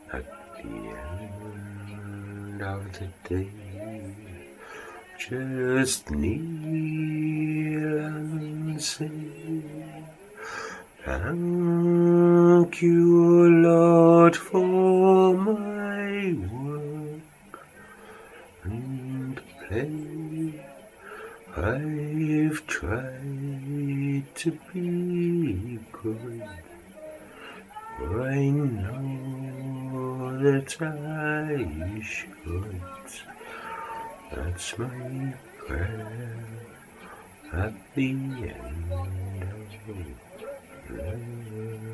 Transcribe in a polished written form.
At the end of the day, just kneel and say, thank you, Lord, for my work and play. I've tried to be good, I know that I should. That's my prayer at the end of the day.